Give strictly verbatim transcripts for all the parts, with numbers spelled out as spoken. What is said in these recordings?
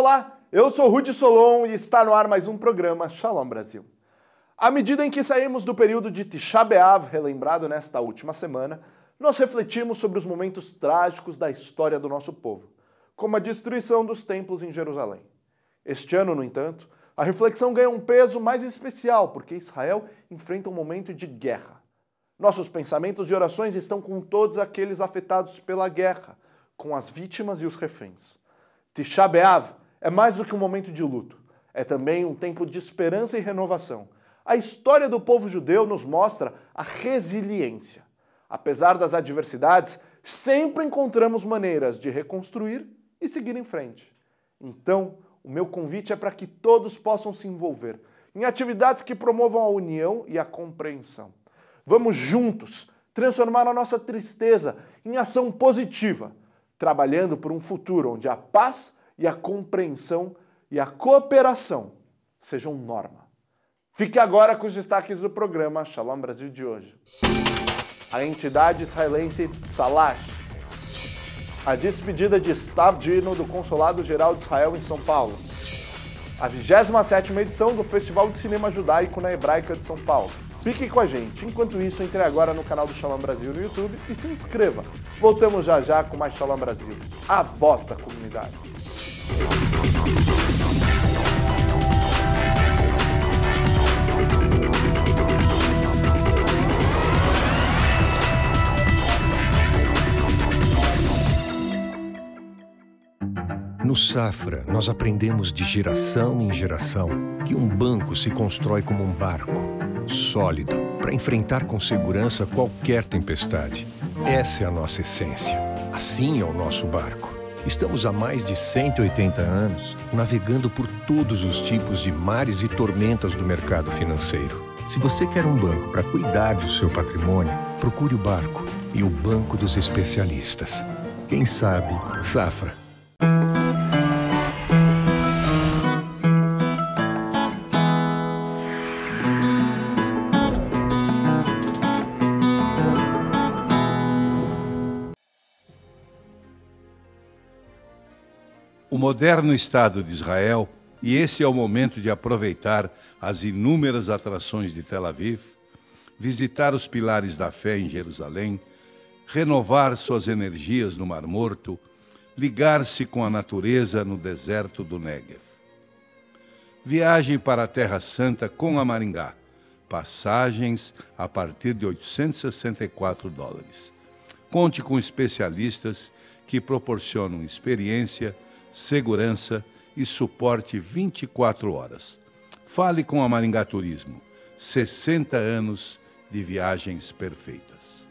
olá! Eu sou Rudy Solon e está no ar mais um programa Shalom Brasil. À medida em que saímos do período de Tisha B'Av, relembrado nesta última semana, nós refletimos sobre os momentos trágicos da história do nosso povo, como a destruição dos templos em Jerusalém. Este ano, no entanto, a reflexão ganha um peso mais especial, porque Israel enfrenta um momento de guerra. Nossos pensamentos e orações estão com todos aqueles afetados pela guerra, com as vítimas e os reféns. Tisha B'Av é mais do que um momento de luto. É também um tempo de esperança e renovação. A história do povo judeu nos mostra a resiliência. Apesar das adversidades, sempre encontramos maneiras de reconstruir e seguir em frente. Então, o meu convite é para que todos possam se envolver em atividades que promovam a união e a compreensão. Vamos juntos transformar a nossa tristeza em ação positiva, trabalhando por um futuro onde a paz e a compreensão e a cooperação sejam norma. Fique agora com os destaques do programa Shalom Brasil de hoje. A entidade israelense Salash. A despedida de Stav Dino do Consulado-Geral de Israel em São Paulo. A vigésima sétima edição do Festival de Cinema Judaico na Hebraica de São Paulo. Fique com a gente. Enquanto isso, entre agora no canal do Shalom Brasil no YouTube e se inscreva. Voltamos já já com mais Shalom Brasil, a voz da comunidade. No Safra, nós aprendemos de geração em geração que um banco se constrói como um barco, sólido, para enfrentar com segurança qualquer tempestade. Essa é a nossa essência. Assim é o nosso barco. Estamos há mais de cento e oitenta anos navegando por todos os tipos de mares e tormentas do mercado financeiro. Se você quer um banco para cuidar do seu patrimônio, procure o Barco e o Banco dos Especialistas. Quem sabe, Safra. O moderno Estado de Israel, e esse é o momento de aproveitar as inúmeras atrações de Tel Aviv, visitar os pilares da fé em Jerusalém, renovar suas energias no Mar Morto, ligar-se com a natureza no deserto do Negev. Viagem para a Terra Santa com a Maringá, passagens a partir de oitocentos e sessenta e quatro dólares. Conte com especialistas que proporcionam experiência, segurança e suporte vinte e quatro horas. Fale com a Maringá Turismo. sessenta anos de viagens perfeitas.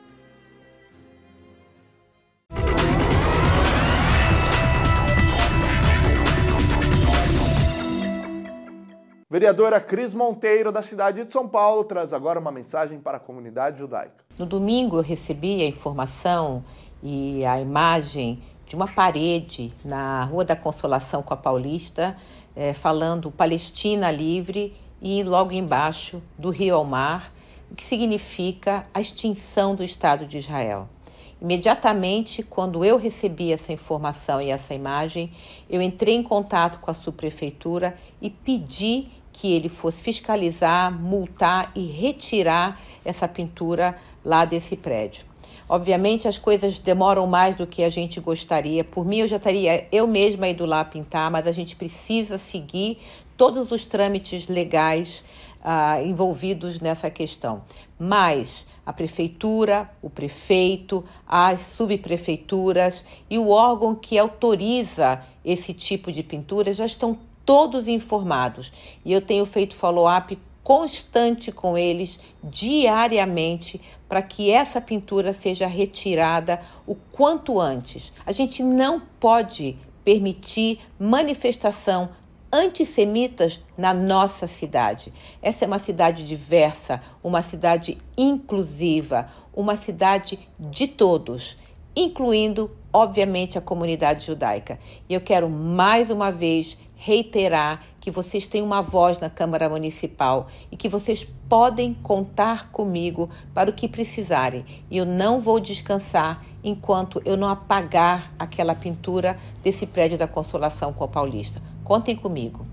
Vereadora Cris Monteiro, da cidade de São Paulo, traz agora uma mensagem para a comunidade judaica. No domingo eu recebi a informação e a imagem de uma parede na Rua da Consolação com a Paulista, é, falando Palestina livre e logo embaixo do Rio ao Mar, o que significa a extinção do Estado de Israel. Imediatamente, quando eu recebi essa informação e essa imagem, eu entrei em contato com a subprefeitura e pedi que ele fosse fiscalizar, multar e retirar essa pintura lá desse prédio. Obviamente, as coisas demoram mais do que a gente gostaria. Por mim, eu já estaria eu mesma ido lá pintar, mas a gente precisa seguir todos os trâmites legais ah, envolvidos nessa questão. Mas a prefeitura, o prefeito, as subprefeituras e o órgão que autoriza esse tipo de pintura já estão todos informados. E eu tenho feito follow-up constante com eles diariamente para que essa pintura seja retirada o quanto antes. A gente não pode permitir manifestação antissemitas na nossa cidade. Essa é uma cidade diversa, uma cidade inclusiva, uma cidade de todos, incluindo, obviamente, a comunidade judaica. E eu quero mais uma vez reiterar que vocês têm uma voz na Câmara Municipal e que vocês podem contar comigo para o que precisarem. E eu não vou descansar enquanto eu não apagar aquela pintura desse prédio da Consolação com a Paulista. Contem comigo.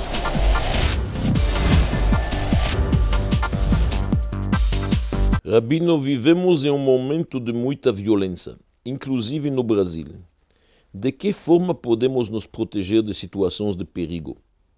Rabino, vivemos em um momento de muita violência, inclusive no Brasil. De que forma podemos nos proteger de situações de perigo?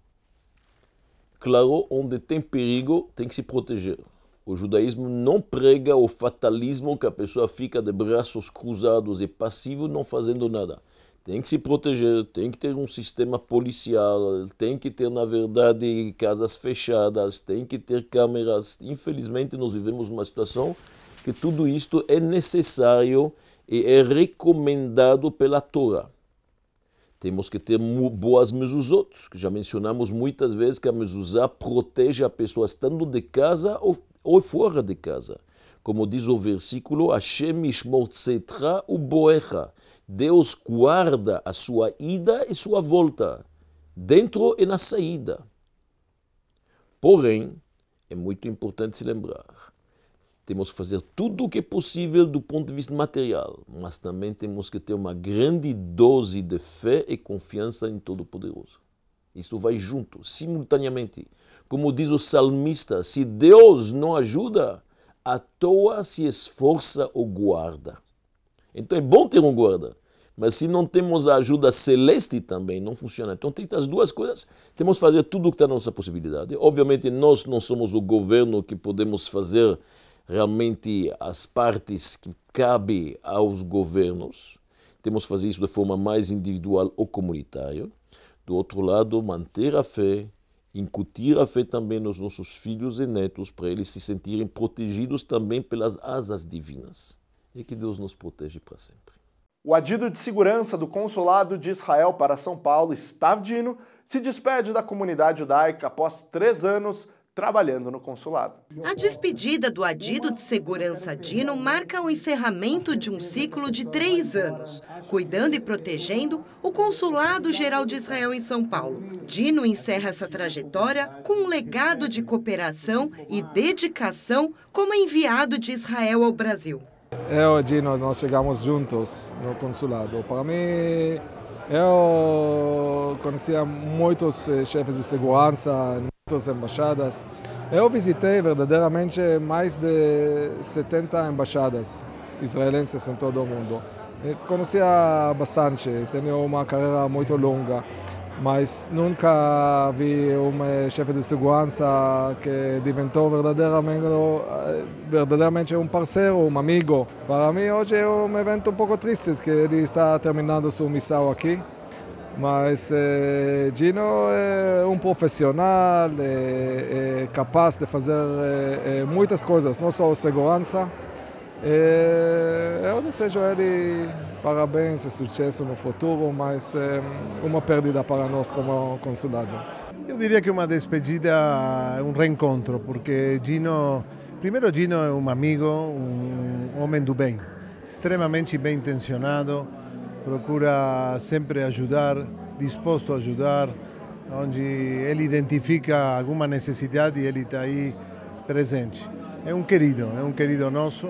Claro, onde tem perigo, tem que se proteger. O judaísmo não prega o fatalismo que a pessoa fica de braços cruzados e passivo não fazendo nada. Tem que se proteger, tem que ter um sistema policial, tem que ter, na verdade, casas fechadas, tem que ter câmeras. Infelizmente, nós vivemos uma situação que tudo isto é necessário e é recomendado pela Torá. Temos que ter boas mezuzot, que já mencionamos muitas vezes que a mezuzá protege a pessoa estando de casa ou, ou fora de casa. Como diz o versículo, Hashem yishmor tzetra uboecha. Deus guarda a sua ida e sua volta, dentro e na saída. Porém, é muito importante se lembrar, temos que fazer tudo o que é possível do ponto de vista material, mas também temos que ter uma grande dose de fé e confiança em Todo-Poderoso. Isso vai junto, simultaneamente. Como diz o salmista, se Deus não ajuda, à toa se esforça o guarda. Então é bom ter um guarda, mas se não temos a ajuda celeste também, não funciona. Então tem as duas coisas, temos que fazer tudo o que está na nossa possibilidade. Obviamente nós não somos o governo que podemos fazer realmente as partes que cabem aos governos. Temos que fazer isso de forma mais individual ou comunitária. Do outro lado, manter a fé, incutir a fé também nos nossos filhos e netos, para eles se sentirem protegidos também pelas asas divinas. E que Deus nos protege para sempre. O adido de segurança do Consulado de Israel para São Paulo, Stav Dino, se despede da comunidade judaica após três anos trabalhando no consulado. A despedida do adido de segurança Dino marca o encerramento de um ciclo de três anos, cuidando e protegendo o Consulado-Geral de Israel em São Paulo. Dino encerra essa trajetória com um legado de cooperação e dedicação como enviado de Israel ao Brasil. Eu e Dino, nós chegamos juntos no consulado. Para mim, eu conhecia muitos chefes de segurança, muitas embaixadas. Eu visitei verdadeiramente mais de setenta embaixadas israelenses em todo o mundo. Eu conhecia bastante, tenho uma carreira muito longa, mas nunca vi um chefe de segurança que diventou verdadeiramente, verdadeiramente um parceiro, um amigo. Para mim hoje é um evento um pouco triste, que ele está terminando sua missão aqui. Mas eh, Dino é um profissional, é, é capaz de fazer é, é, muitas coisas, não só segurança. É, eu desejo a ele parabéns e sucesso no futuro, mas é uma perda para nós como consulado. Eu diria que uma despedida é um reencontro, porque Dino, primeiro Dino é um amigo, um homem do bem, extremamente bem intencionado, procura sempre ajudar, disposto a ajudar, onde ele identifica alguma necessidade e ele está aí presente. É um querido, é um querido nosso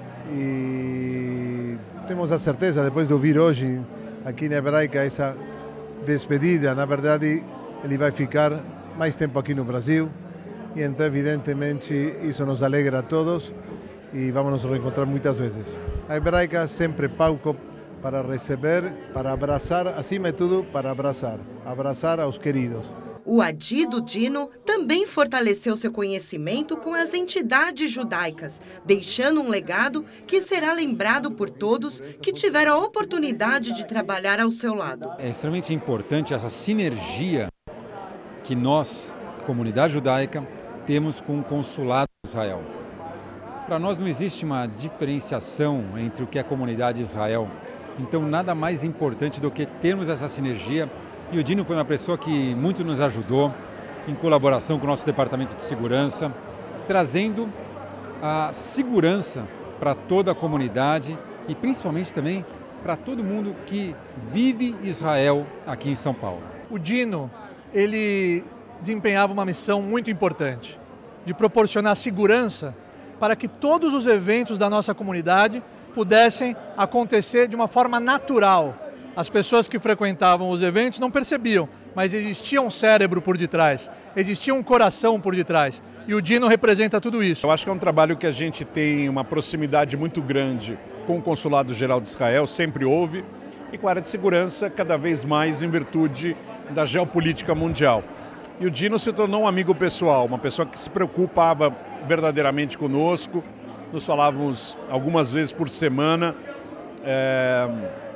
e temos a certeza, depois de ouvir hoje aqui na Hebraica essa despedida, na verdade ele vai ficar mais tempo aqui no Brasil e então evidentemente isso nos alegra a todos e vamos nos reencontrar muitas vezes. A Hebraica sempre palco para receber, para abraçar, acima de tudo, para abraçar, abraçar aos queridos. O adido Dino também fortaleceu seu conhecimento com as entidades judaicas, deixando um legado que será lembrado por todos que tiveram a oportunidade de trabalhar ao seu lado. É extremamente importante essa sinergia que nós, comunidade judaica, temos com o consulado de Israel. Para nós não existe uma diferenciação entre o que é a comunidade de Israel. Então, nada mais importante do que termos essa sinergia. E o Dino foi uma pessoa que muito nos ajudou, em colaboração com o nosso departamento de segurança, trazendo a segurança para toda a comunidade e principalmente também para todo mundo que vive Israel aqui em São Paulo. O Dino ele desempenhava uma missão muito importante, de proporcionar segurança para que todos os eventos da nossa comunidade pudessem acontecer de uma forma natural. As pessoas que frequentavam os eventos não percebiam, mas existia um cérebro por detrás, existia um coração por detrás. E o Dino representa tudo isso. Eu acho que é um trabalho que a gente tem uma proximidade muito grande com o Consulado Geral de Israel, sempre houve, e com a área de segurança cada vez mais em virtude da geopolítica mundial. E o Dino se tornou um amigo pessoal, uma pessoa que se preocupava verdadeiramente conosco, nos falávamos algumas vezes por semana, é,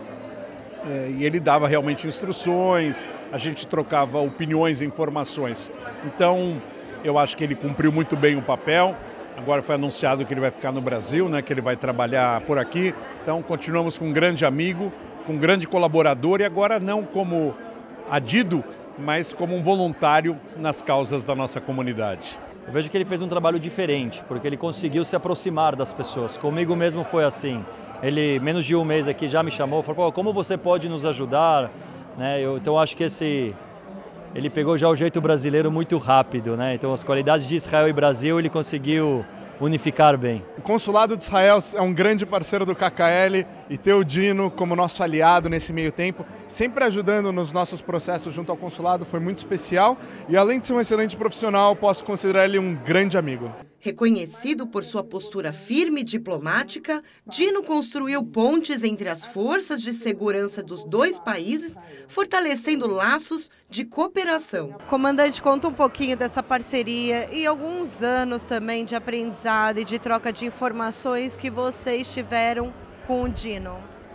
é, e ele dava realmente instruções, a gente trocava opiniões e informações. Então, eu acho que ele cumpriu muito bem o papel. Agora foi anunciado que ele vai ficar no Brasil, né, que ele vai trabalhar por aqui. Então, continuamos com um grande amigo, com um grande colaborador, e agora não como adido, mas como um voluntário nas causas da nossa comunidade. Eu vejo que ele fez um trabalho diferente, porque ele conseguiu se aproximar das pessoas. Comigo mesmo foi assim. Ele, menos de um mês aqui, já me chamou, falou, como você pode nos ajudar? Né? Eu, então, acho que esse, ele pegou já o jeito brasileiro muito rápido. Né? Então, as qualidades de Israel e Brasil, ele conseguiu unificar bem. O Consulado de Israel é um grande parceiro do K K L e ter o Dino como nosso aliado nesse meio tempo, sempre ajudando nos nossos processos junto ao consulado, foi muito especial e além de ser um excelente profissional, posso considerar ele um grande amigo. Reconhecido por sua postura firme e diplomática, Dino construiu pontes entre as forças de segurança dos dois países, fortalecendo laços de cooperação. Comandante, conta um pouquinho dessa parceria e alguns anos também de aprendizado e de troca de informações que vocês tiveram com o Dino.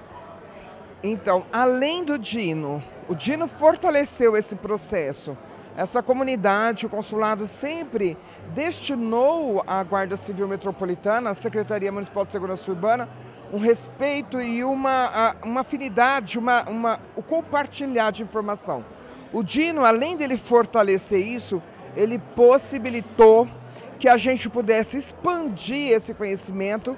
Então, além do Dino, o Dino fortaleceu esse processo. Essa comunidade, o consulado sempre destinou à Guarda Civil Metropolitana, à Secretaria Municipal de Segurança Urbana, um respeito e uma, uma afinidade, uma, uma, o compartilhar de informação. O Dino, além dele fortalecer isso, ele possibilitou que a gente pudesse expandir esse conhecimento,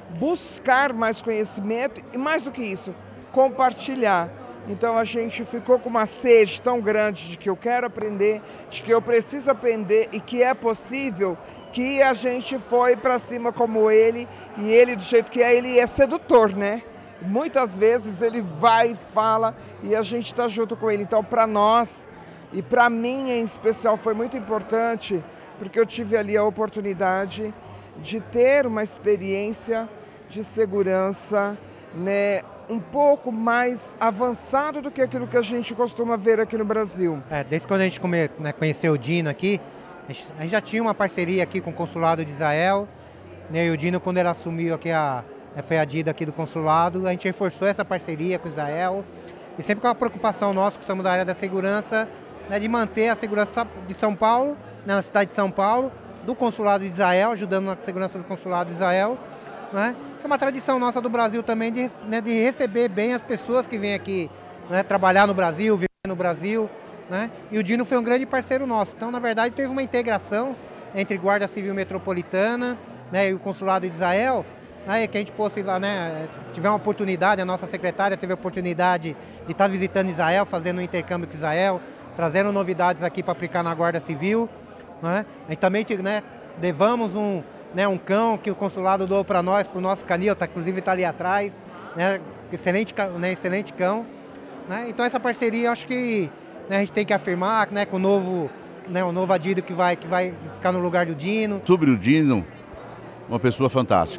buscar mais conhecimento e, mais do que isso, compartilhar. Então a gente ficou com uma sede tão grande de que eu quero aprender, de que eu preciso aprender e que é possível, que a gente foi para cima como ele, e ele do jeito que é, ele é sedutor, né? Muitas vezes ele vai e fala e a gente está junto com ele. Então para nós, e para mim em especial, foi muito importante, porque eu tive ali a oportunidade de ter uma experiência de segurança, né, um pouco mais avançado do que aquilo que a gente costuma ver aqui no Brasil. É, desde quando a gente come, né, conheceu o Dino aqui, a gente, a gente já tinha uma parceria aqui com o Consulado de Israel, né, e o Dino, quando ele assumiu aqui a, foi adido aqui do consulado, a gente reforçou essa parceria com Israel, e sempre com a preocupação nossa, que somos da área da segurança, né, de manter a segurança de São Paulo, né, na cidade de São Paulo, do Consulado de Israel, ajudando na segurança do Consulado de Israel, né, que é uma tradição nossa do Brasil também de, né, de receber bem as pessoas que vêm aqui, né, trabalhar no Brasil, viver no Brasil, né, e o Dino foi um grande parceiro nosso. Então, na verdade, teve uma integração entre Guarda Civil Metropolitana, né, e o Consulado de Israel, né, que a gente fosse lá, né, tiver uma oportunidade, a nossa secretária teve a oportunidade de estar visitando Israel, fazendo um intercâmbio com Israel, trazendo novidades aqui para aplicar na Guarda Civil, né, a gente também, né, levamos um Né, um cão que o consulado doou para nós, para o nosso canil, tá, inclusive está ali atrás, né, excelente, né, excelente cão. Né, então essa parceria, eu acho que, né, a gente tem que afirmar, né, com o novo, né, o novo adido que vai, que vai ficar no lugar do Dino. Sobre o Dino, uma pessoa fantástica.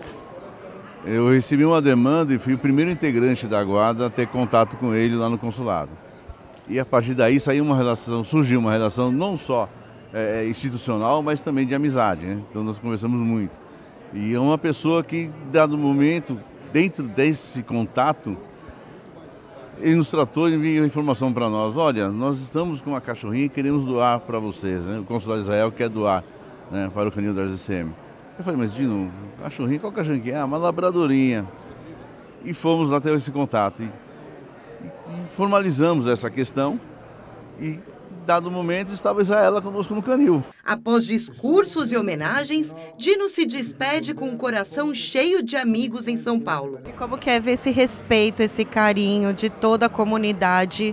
Eu recebi uma demanda e fui o primeiro integrante da guarda a ter contato com ele lá no consulado. E a partir daí saiu uma relação, surgiu uma relação não só É, institucional, mas também de amizade, né? Então nós conversamos muito. E é uma pessoa que, dado momento, dentro desse contato, ele nos tratou e enviou informação para nós. Olha, nós estamos com uma cachorrinha e queremos doar para vocês, né? O Consulado de Israel quer doar, né, para o canil da R Z C M. Eu falei, mas Dino, cachorrinha, qual cachorrinha que é? Ah, uma labradorinha. E fomos lá ter esse contato. E, e, e formalizamos essa questão e, dado momento, estava Israela conosco no canil. Após discursos e homenagens, Dino se despede com um coração cheio de amigos em São Paulo. E como que é ver esse respeito, esse carinho de toda a comunidade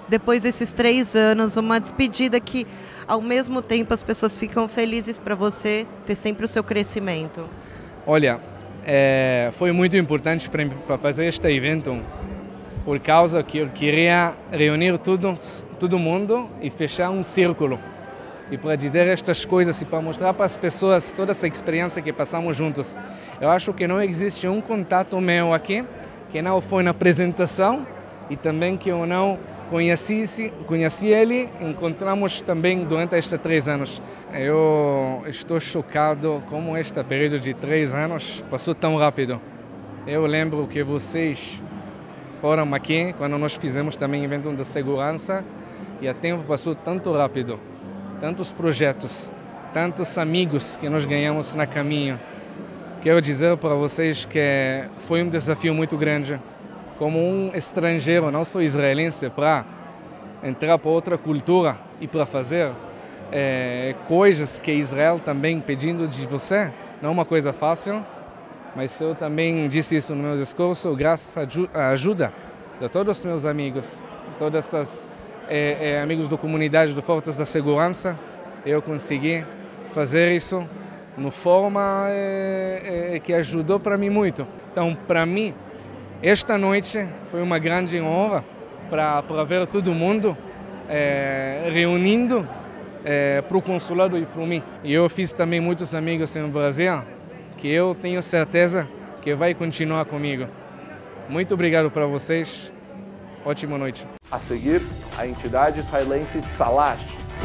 depois desses três anos, uma despedida que, ao mesmo tempo, as pessoas ficam felizes para você ter sempre o seu crescimento? Olha, é, foi muito importante para fazer este evento, por causa que eu queria reunir tudo, todo mundo e fechar um círculo. E para dizer estas coisas e para mostrar para as pessoas toda essa experiência que passamos juntos. Eu acho que não existe um contato meu aqui que não foi na apresentação e também que eu não conheci, conheci ele, encontramos também durante estes três anos. Eu estou chocado como este período de três anos passou tão rápido. Eu lembro que vocês foram aqui quando nós fizemos também evento de segurança e o tempo passou tanto rápido. Tantos projetos, tantos amigos que nós ganhamos na caminho. Quero dizer para vocês que foi um desafio muito grande, como um estrangeiro, não só israelense, para entrar para outra cultura e para fazer é, coisas que Israel também pedindo de você. Não é uma coisa fácil, mas eu também disse isso no meu discurso, graças à ajuda de todos os meus amigos, todas essas É, é, amigos da comunidade do Forças da Segurança, eu consegui fazer isso de forma é, é, que ajudou para mim muito. Então, para mim, esta noite foi uma grande honra para ver todo mundo é, reunindo é, para o consulado e para mim. E eu fiz também muitos amigos no Brasil, que eu tenho certeza que vai continuar comigo. Muito obrigado para vocês. Ótima noite. A seguir, a entidade israelense Tzalash.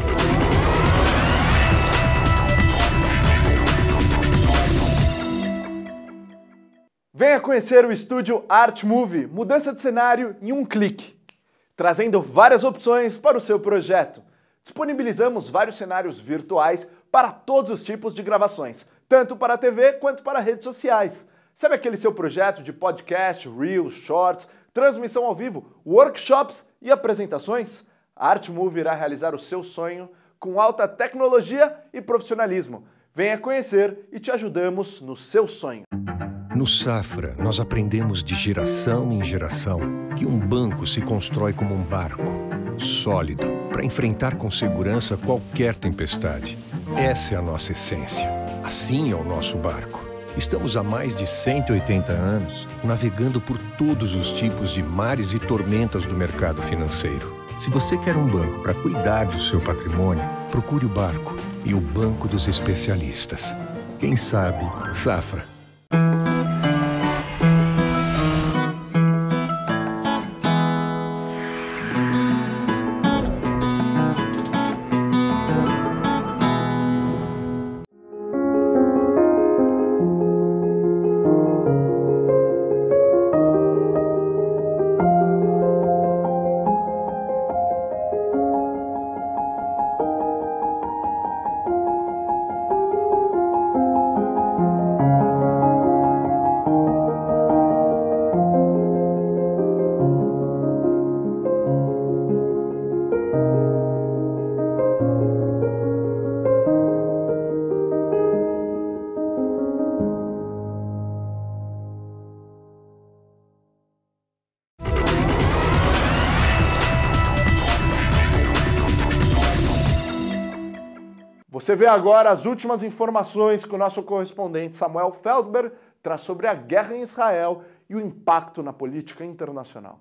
Venha conhecer o estúdio Art Movie, mudança de cenário em um clique, trazendo várias opções para o seu projeto. Disponibilizamos vários cenários virtuais para todos os tipos de gravações, tanto para a T V quanto para redes sociais. Sabe aquele seu projeto de podcast, reels, shorts, transmissão ao vivo, workshops e apresentações? A Art Movie irá realizar o seu sonho com alta tecnologia e profissionalismo. Venha conhecer e te ajudamos no seu sonho. No Safra, nós aprendemos de geração em geração que um banco se constrói como um barco, sólido, para enfrentar com segurança qualquer tempestade. Essa é a nossa essência. Assim é o nosso barco. Estamos há mais de cento e oitenta anos navegando por todos os tipos de mares e tormentas do mercado financeiro. Se você quer um banco para cuidar do seu patrimônio, procure o Barco e o Banco dos Especialistas. Quem sabe, Safra. Você vê agora as últimas informações que o nosso correspondente Samuel Feldberg traz sobre a guerra em Israel e o impacto na política internacional.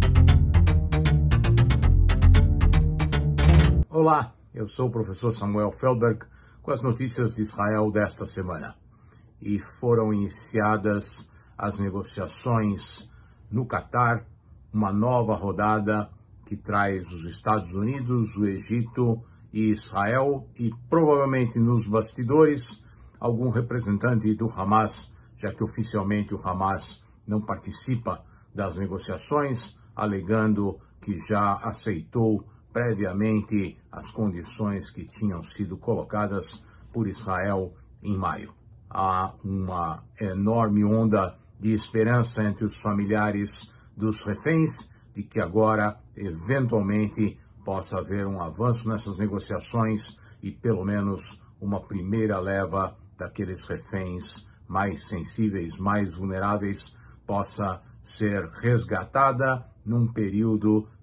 Olá, eu sou o professor Samuel Feldberg com as notícias de Israel desta semana. E foram iniciadas as negociações no Catar, uma nova rodada que traz os Estados Unidos, o Egito e Israel e provavelmente nos bastidores algum representante do Hamas, já que oficialmente o Hamas não participa das negociações, alegando que já aceitou previamente as condições que tinham sido colocadas por Israel em maio. Há uma enorme onda de esperança entre os familiares dos reféns de que agora, eventualmente, possa haver um avanço nessas negociações e pelo menos uma primeira leva daqueles reféns mais sensíveis, mais vulneráveis, possa ser resgatada num período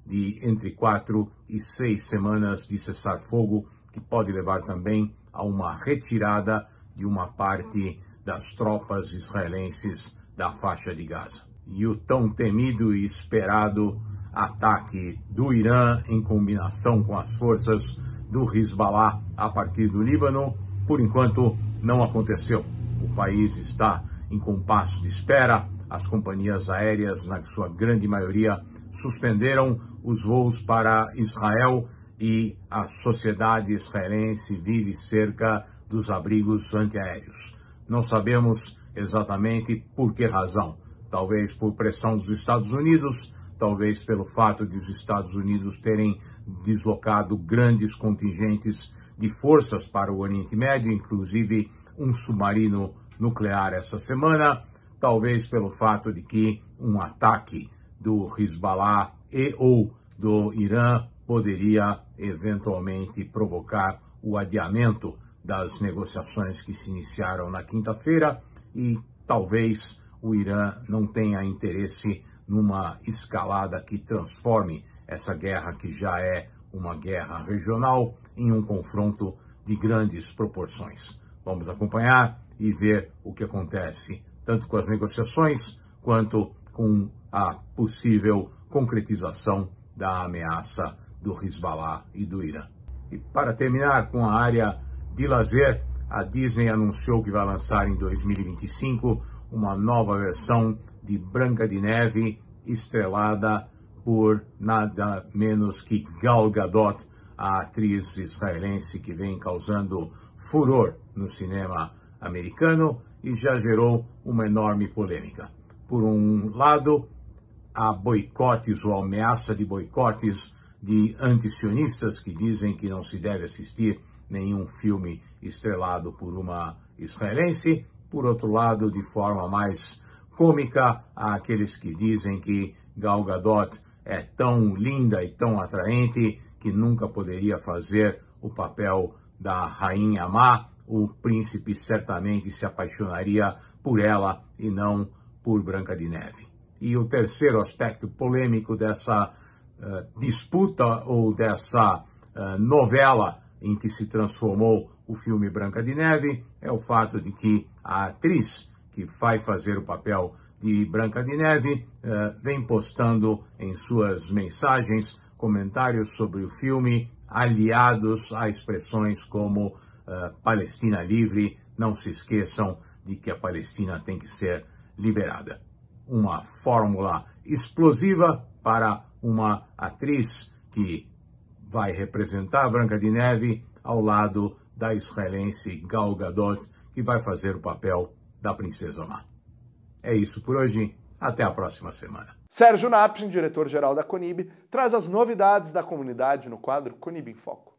de entre quatro e seis semanas de cessar-fogo, que pode levar também a uma retirada de uma parte das tropas israelenses da faixa de Gaza. E o tão temido e esperado ataque do Irã em combinação com as forças do Hezbollah a partir do Líbano, por enquanto não aconteceu. O país está em compasso de espera. As companhias aéreas, na sua grande maioria, suspenderam os voos para Israel e a sociedade israelense vive cerca dos abrigos antiaéreos. Não sabemos exatamente por que razão. Talvez por pressão dos Estados Unidos, talvez pelo fato de os Estados Unidos terem deslocado grandes contingentes de forças para o Oriente Médio, inclusive um submarino nuclear essa semana, talvez pelo fato de que um ataque do Hezbollah e ou do Irã poderia eventualmente provocar o adiamento das negociações que se iniciaram na quinta-feira e talvez o Irã não tenha interesse numa escalada que transforme essa guerra, que já é uma guerra regional, em um confronto de grandes proporções. Vamos acompanhar e ver o que acontece, tanto com as negociações quanto com a possível concretização da ameaça do Hezbollah e do Irã. E para terminar com a área de lazer, a Disney anunciou que vai lançar em dois mil e vinte e cinco uma nova versão de Branca de Neve, estrelada por nada menos que Gal Gadot, a atriz israelense que vem causando furor no cinema americano e já gerou uma enorme polêmica. Por um lado, há boicotes ou ameaça de boicotes de antisionistas que dizem que não se deve assistir nenhum filme estrelado por uma israelense. Por outro lado, de forma mais cômica, há aqueles que dizem que Gal Gadot é tão linda e tão atraente que nunca poderia fazer o papel da rainha má. O príncipe certamente se apaixonaria por ela e não por Branca de Neve. E o terceiro aspecto polêmico dessa uh, disputa ou dessa uh, novela em que se transformou o filme Branca de Neve é o fato de que a atriz que vai fazer o papel de Branca de Neve uh, vem postando em suas mensagens comentários sobre o filme aliados a expressões como uh, Palestina livre, não se esqueçam de que a Palestina tem que ser liberada. Uma fórmula explosiva para uma atriz que vai representar a Branca de Neve ao lado da israelense Gal Gadot, que vai fazer o papel da Princesa Má. É isso por hoje, até a próxima semana. Sérgio Napchen, diretor-geral da Conib, traz as novidades da comunidade no quadro Conib em Foco.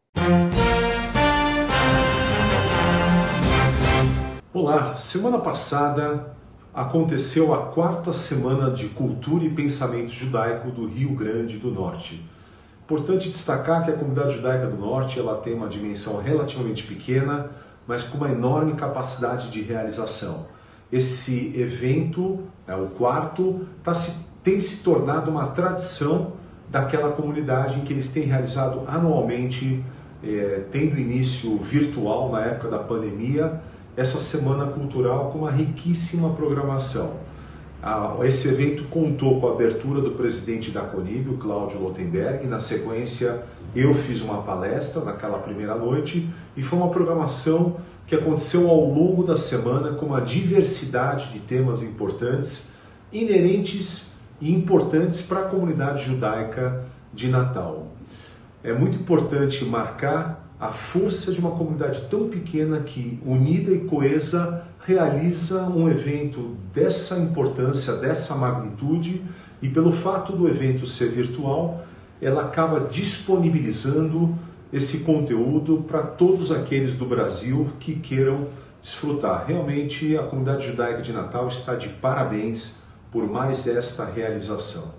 Olá, semana passada aconteceu a quarta semana de Cultura e Pensamento Judaico do Rio Grande do Norte. Importante destacar que a comunidade judaica do Norte ela tem uma dimensão relativamente pequena, mas com uma enorme capacidade de realização. Esse evento, é o quarto, tá se, tem se tornado uma tradição daquela comunidade em que eles têm realizado anualmente, é, tendo início virtual na época da pandemia, essa semana cultural com uma riquíssima programação. Esse evento contou com a abertura do presidente da Conib, o Cláudio Lotenberg. Na sequência, eu fiz uma palestra naquela primeira noite e foi uma programação que aconteceu ao longo da semana com uma diversidade de temas importantes, inerentes e importantes para a comunidade judaica de Natal. É muito importante marcar a força de uma comunidade tão pequena que, unida e coesa, realiza um evento dessa importância, dessa magnitude, e pelo fato do evento ser virtual, ela acaba disponibilizando esse conteúdo para todos aqueles do Brasil que queiram desfrutar. Realmente, a comunidade judaica de Natal está de parabéns por mais esta realização.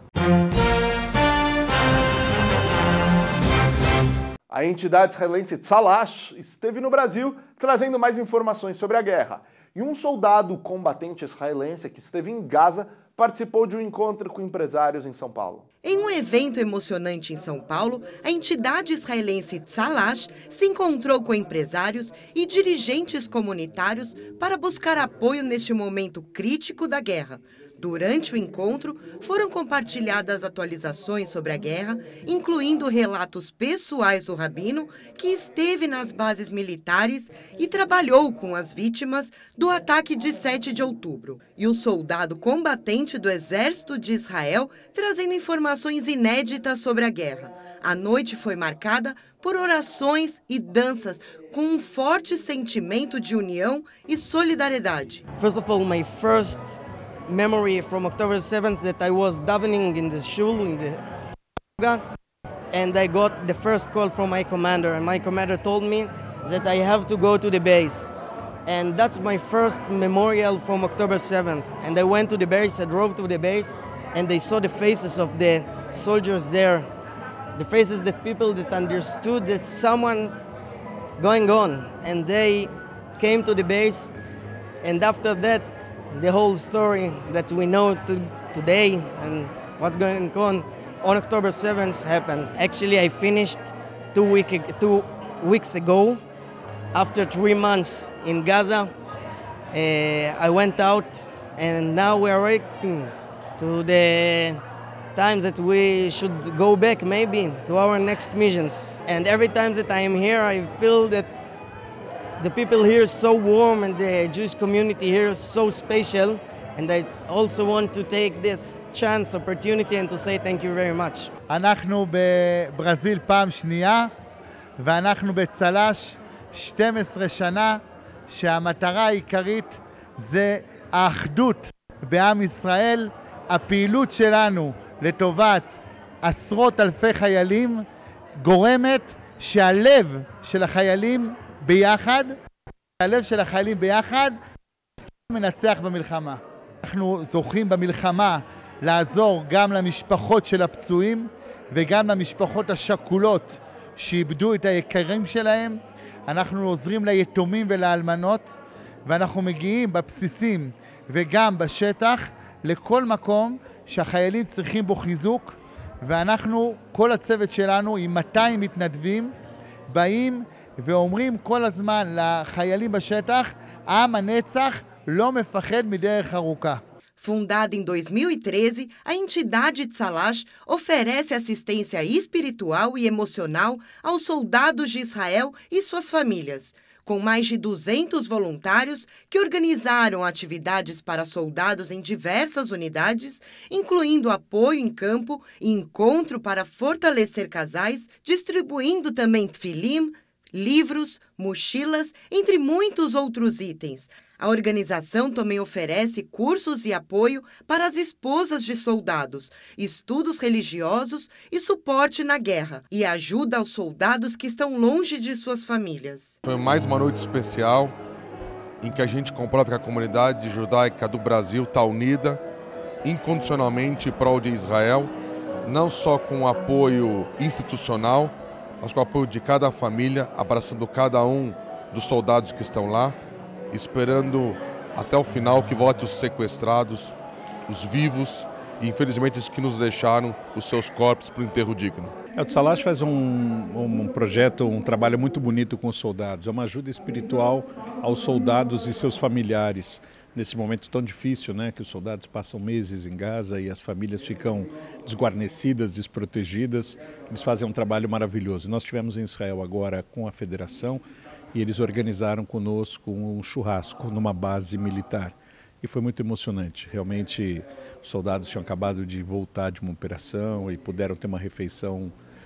A entidade israelense Tzalash esteve no Brasil trazendo mais informações sobre a guerra. E um soldado combatente israelense que esteve em Gaza participou de um encontro com empresários em São Paulo. Em um evento emocionante em São Paulo, a entidade israelense Tzalash se encontrou com empresários e dirigentes comunitários para buscar apoio neste momento crítico da guerra. Durante o encontro, foram compartilhadas atualizações sobre a guerra, incluindo relatos pessoais do rabino, que esteve nas bases militares e trabalhou com as vítimas do ataque de sete de outubro, e o soldado combatente do Exército de Israel, trazendo informações inéditas sobre a guerra. A noite foi marcada por orações e danças com um forte sentimento de união e solidariedade. First of all, my first memory from October seventh that I was davening in the shul in the synagogue, and I got the first call from my commander, and my commander told me that I have to go to the base, and that's my first memorial from October seventh. And I went to the base, I drove to the base, and I saw the faces of the soldiers there, the faces that people that understood that someone going on, and they came to the base, and after that the whole story that we know to today and what's going on on October seventh happened. Actually, I finished two, week, two weeks ago. After three months in Gaza, uh, I went out, and now we are waiting to the times that we should go back maybe to our next missions. And every time that I am here, I feel that the people here are so warm and the Jewish community here is so special, and I also want to take this chance, opportunity, and to say thank you very much. אנחנו בברזיל פעם שנייה, ואנחנו בצל"ש שתים עשרה שנה, שהמטרה העיקרית זה האחדות בעם ישראל, הפעילות שלנו לטובת עשרות אלפי חיילים גורמת שהלב של החיילים ביחד, הלב של החיילים ביחד מנצח במלחמה. אנחנו זוכים במלחמה לעזור גם למשפחות של הפצועים וגם למשפחות השכולות שאיבדו את היקרים שלהם. אנחנו עוזרים ליתומים ולאלמנות, ואנחנו מגיעים בבסיסים וגם בשטח לכל מקום שהחיילים צריכים בו חיזוק, ואנחנו, כל הצוות שלנו עם מאתיים מתנדבים, באים ואומרים כל הזמן לחיילים בשטח, עם הנצח לא מפחד מדרך ארוכה. Fundada em dois mil e treze, a entidade Tzalash oferece assistência espiritual e emocional aos soldados de Israel e suas famílias, com mais de duzentos voluntários que organizaram atividades para soldados em diversas unidades, incluindo apoio em campo e encontro para fortalecer casais, distribuindo também tefilim, livros, mochilas, entre muitos outros itens. A organização também oferece cursos e apoio para as esposas de soldados, estudos religiosos e suporte na guerra, e ajuda aos soldados que estão longe de suas famílias. Foi mais uma noite especial em que a gente comprova que a comunidade judaica do Brasil está unida incondicionalmente em prol de Israel, não só com apoio institucional, mas com o apoio de cada família, abraçando cada um dos soldados que estão lá, esperando até o final que volte os sequestrados, os vivos e, infelizmente, os que nos deixaram os seus corpos para o enterro digno. O Tzalash faz um, um projeto, um trabalho muito bonito com os soldados. É uma ajuda espiritual aos soldados e seus familiares. Nesse momento tão difícil, né, que os soldados passam meses em Gaza e as famílias ficam desguarnecidas, desprotegidas, eles fazem um trabalho maravilhoso. Nós estivemos em Israel agora com a Federação e eles organizaram conosco um churrasco numa base militar. E foi muito emocionante. Realmente, os soldados tinham acabado de voltar de uma operação e puderam ter uma refeição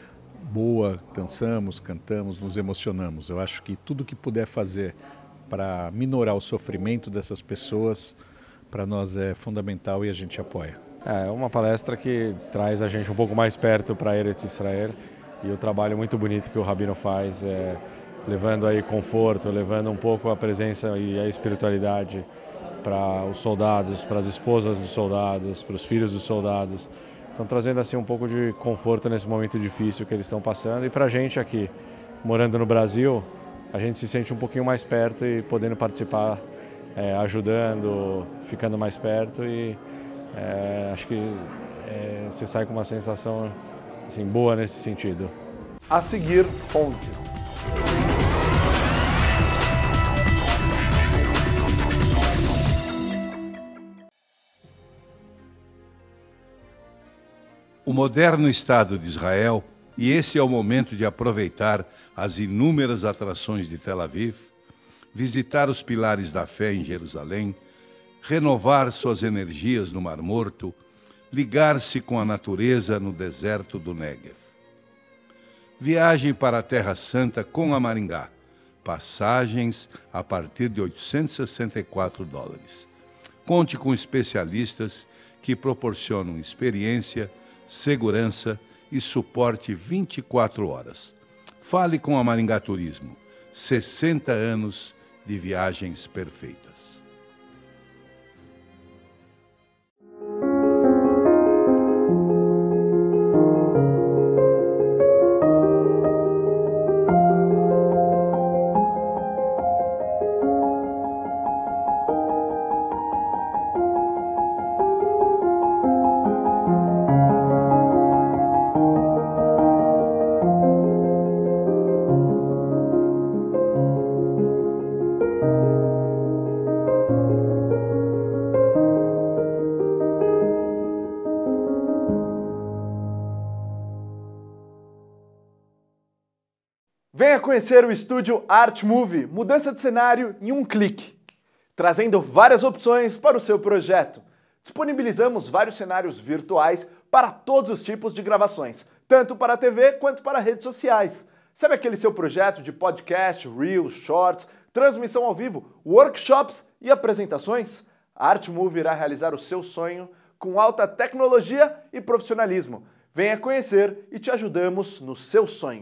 boa, dançamos, cantamos, nos emocionamos. Eu acho que tudo que puder fazer para minorar o sofrimento dessas pessoas, para nós é fundamental e a gente apoia. É uma palestra que traz a gente um pouco mais perto para Eretz Israel, e o trabalho muito bonito que o Rabino faz, é, levando aí conforto, levando um pouco a presença e a espiritualidade para os soldados, para as esposas dos soldados, para os filhos dos soldados. Estão trazendo assim um pouco de conforto nesse momento difícil que eles estão passando, e para a gente aqui, morando no Brasil, a gente se sente um pouquinho mais perto e podendo participar, é, ajudando, ficando mais perto, e É, acho que é, você sai com uma sensação assim, boa nesse sentido. A seguir, fontes. O moderno Estado de Israel, e esse é o momento de aproveitar as inúmeras atrações de Tel Aviv, visitar os pilares da fé em Jerusalém, renovar suas energias no Mar Morto, ligar-se com a natureza no deserto do Negev. Viagem para a Terra Santa com a Maringá. Passagens a partir de oitocentos e sessenta e quatro dólares. Conte com especialistas que proporcionam experiência, segurança e suporte vinte e quatro horas. Fale com a Maringá Turismo. sessenta anos de viagens perfeitas. Venha conhecer o estúdio Art Movie, mudança de cenário em um clique, trazendo várias opções para o seu projeto. Disponibilizamos vários cenários virtuais para todos os tipos de gravações, tanto para a T V quanto para redes sociais. Sabe aquele seu projeto de podcast, reels, shorts, transmissão ao vivo, workshops e apresentações? A Art Movie irá realizar o seu sonho com alta tecnologia e profissionalismo. Venha conhecer e te ajudamos no seu sonho.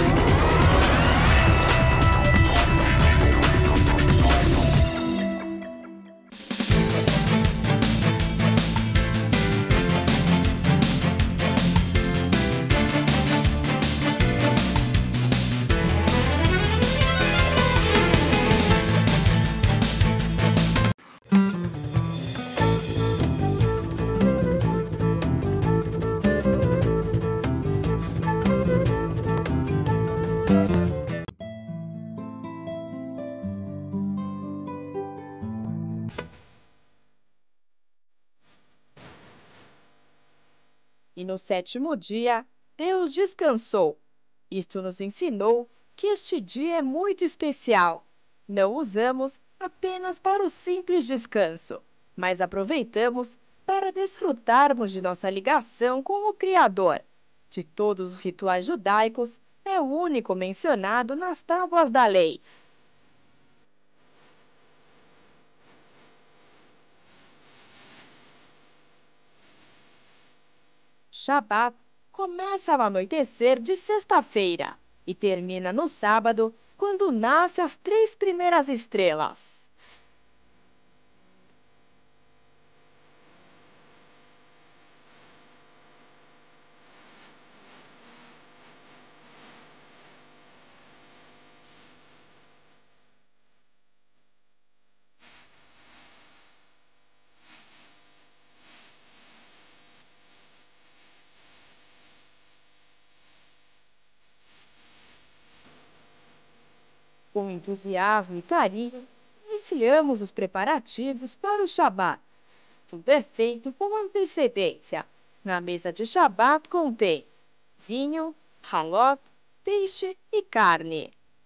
E no sétimo dia, Deus descansou. Isto nos ensinou que este dia é muito especial. Não usamos apenas para o simples descanso, mas aproveitamos para desfrutarmos de nossa ligação com o Criador. De todos os rituais judaicos, é o único mencionado nas tábuas da lei. Shabat começa ao anoitecer de sexta-feira e termina no sábado, quando nascem as três primeiras estrelas. Com entusiasmo e carinho, iniciamos os preparativos para o Shabat. Tudo é feito com antecedência. Na mesa de Shabat contém vinho, halot, peixe e carne.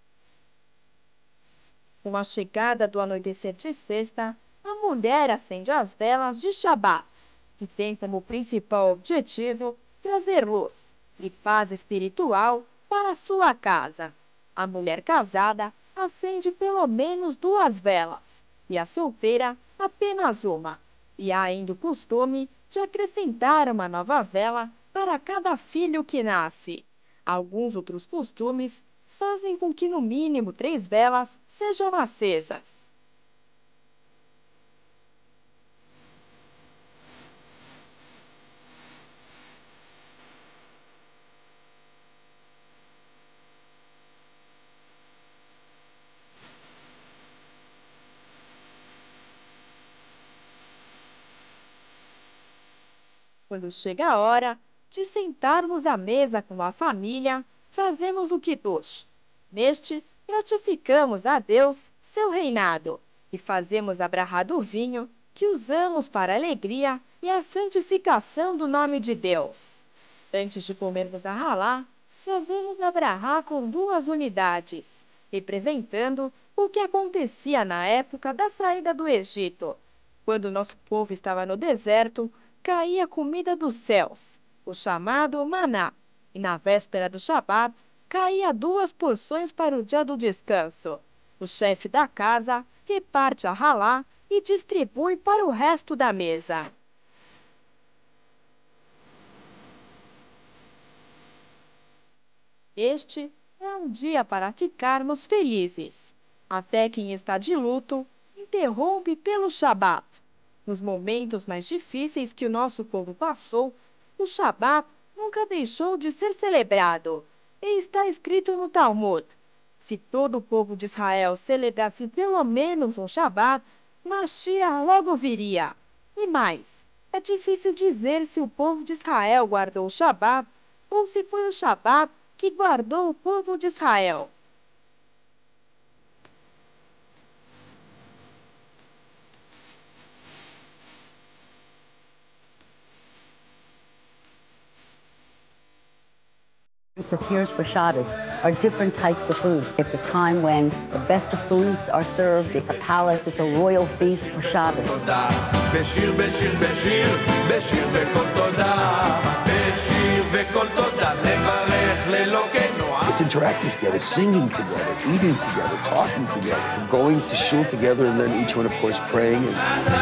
Com a chegada do anoitecer de sexta, a mulher acende as velas de Shabat e tem como principal objetivo trazer luz e paz espiritual para sua casa. A mulher casada acende pelo menos duas velas e a solteira apenas uma. E há ainda o costume de acrescentar uma nova vela para cada filho que nasce. Alguns outros costumes fazem com que no mínimo três velas sejam acesas. quando chega a hora de sentarmos à mesa com a família, fazemos o Kiddush. Neste, ratificamos a Deus seu reinado e fazemos a brahá do vinho que usamos para a alegria e a santificação do nome de Deus. Antes de comermos a halá, fazemos a brahá com duas unidades, representando o que acontecia na época da saída do Egito. Quando nosso povo estava no deserto, caía comida dos céus, o chamado maná, e na véspera do Shabat, caía duas porções para o dia do descanso. O chefe da casa reparte a halá e distribui para o resto da mesa. Este é um dia para ficarmos felizes. Até quem está de luto interrompe pelo Shabat. Nos momentos mais difíceis que o nosso povo passou, o Shabat nunca deixou de ser celebrado. E está escrito no Talmud: se todo o povo de Israel celebrasse pelo menos um Shabat, Mashiach logo viria. E mais, é difícil dizer se o povo de Israel guardou o Shabat ou se foi o Shabat que guardou o povo de Israel. Prepares for Shabbos are different types of foods. It's a time when the best of foods are served. It's a palace, it's a royal feast for Shabbos. It's interacting together, singing together, eating together, talking together, going to shul together, and then each one, of course, praying. And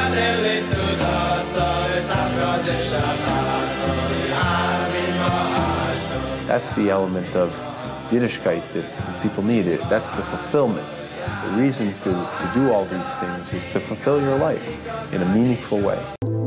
that's the element of Yiddishkeit that, that people need. It. That's the fulfillment. The reason to, to do all these things is to fulfill your life in a meaningful way.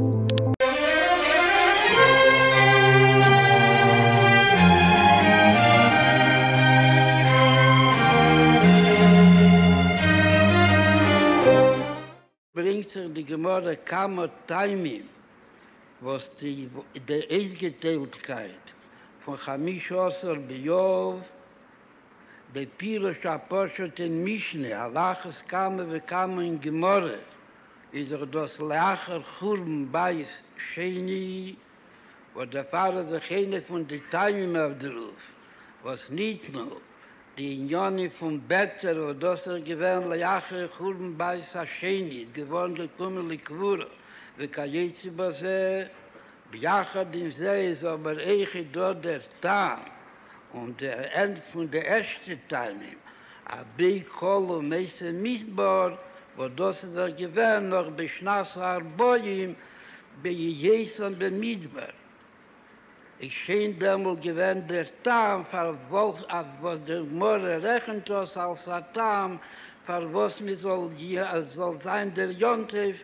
Bringt sich die Gemorre Kamo Taimim, was die, die Eisgeteiltkeit von Chamish Osir B'Yov, der Pirush Aposhet in Mishne, Halachas Kamo v'Kamo in Gemorre, ist er das Leacher Churm Beis Sheni, wo der Pfarrer sich eine von den Taimim aufderuf, was nicht nur die Inyoni vom Better, wo das er gewähnt, Leacher Churm Beis Sheni, ist gewohnt gekommen Likvura, וכייצי בזה, ביחד עם זה ist aber echt dort der Tam und der End von der ersten Teilnehmer, aber Kolo Meise Mistbar, wo das er gewähnt noch beschnass Arboim, bei Jeson bemidbar. Ich schien damals gewähnt der Tam, was der More rechnet uns als der Tam, für was mir soll, soll sein der Jontef,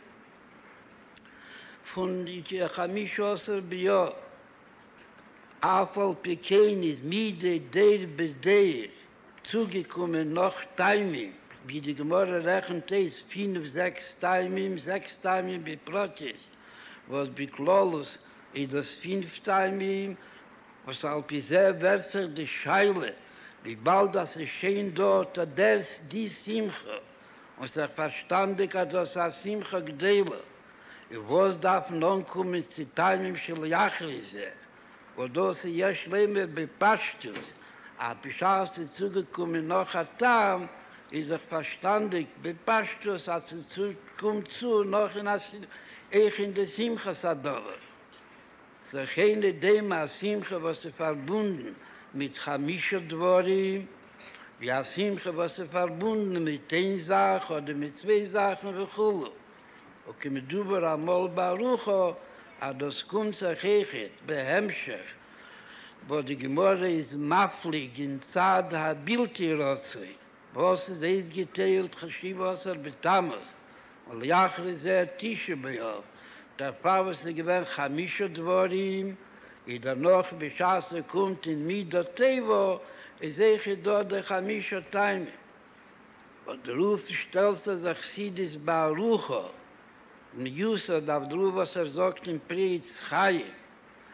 von der Chamish Osir B'Yov. Afal Pekenis, Mide, Der, Bedeir, zugekommen noch Taimim, wie die Gemorre rechnet ist, fünf, sechs Taimim, sechs Taimim beprotis, was Biklolus in das fünf Taimim, was Alpizeh wird sich die Scheile, wie bald das geschehen dort, der die Simcha, und sich verstandig hat das Simcha Gdeile. Was darf nun kommen zu Taimim של Yachrize, wo das יש lämmer bepashtus, a Pishas zugekommen noch a Tam, ist er verstandig bepashtus, als er kommt zu, noch in as ich in der Simcha Sadova. Es ist keine Dema Simcha, was er verbunden mit Chamisha Dvorim, wie a Simcha, was er verbunden mit ein Sach oder mit zwei Sachen וכולו. וכמדובר המול ברוכו, הדוס קומצה חכת בהמשך, בו די גמורה איז מפליג אין צד הבלתי רצוי, ואוס זה איז גטיילת חשיב עשר בתמוז, וליחרי זה תשע באב, דרפאוס זה גוון חמישה דבורים, ידנוך בשעס קומט אין מידו טבו, איז איך ידו דה חמישה טיימים. ודרוף שטלסה זה חסידיס ברוכו, und Yusuf darf drüber, was er sagt im Preis Chai,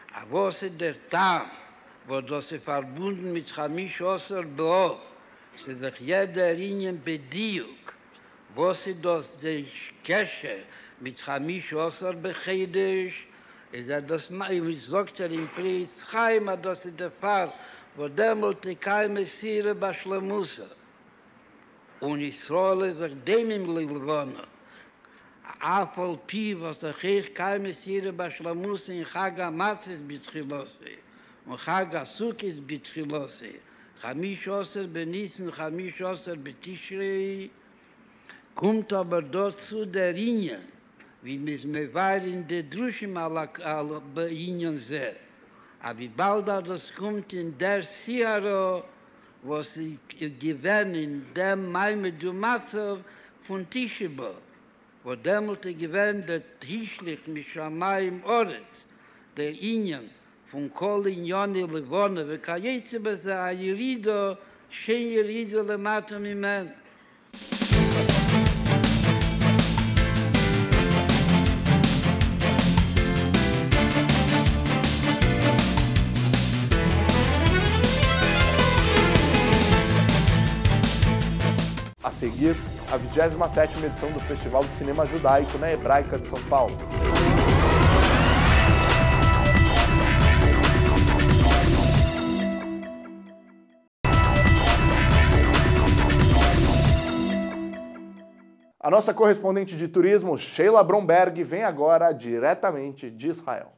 A was ist der Tam, wo das ist verbunden mit Chamish Osser Bro, sie sich jeder Ingen bediuk, was ist das der Kescher mit Chamish Osser Bechedisch, ist er das, wie sagt er im Priest, Chaim, das ist der Fall, wo dämmelte kein Messire Baschlemusa. Und Israel sich dem im Lilwohne. Afol Pi, was der Chich kein Messire Baschlemusa in Chaga Matzes Bitchilose und Chaga Sukkis Bitchilose. Chamish Osser Benissen, Chamish Osser Betishrei, kommt aber dort zu der Ingen, wie mis me war in de Drushim al Ingen sehr. Aber wie bald das kommt in der Siaro, was sie gewähren in dem Maime Dumatzow von Tishibo, wo demelte gewähren der Tischlich mit Shamayim Oretz, der Ingen von Kol Inyoni Levone, ve kayetze beze a Yerido, shen Yerido lemata mimen. A seguir, a vigésima sétima edição do Festival de Cinema Judaico na Hebraica de São Paulo. A nossa correspondente de turismo, Sheila Bromberg, vem agora diretamente de Israel.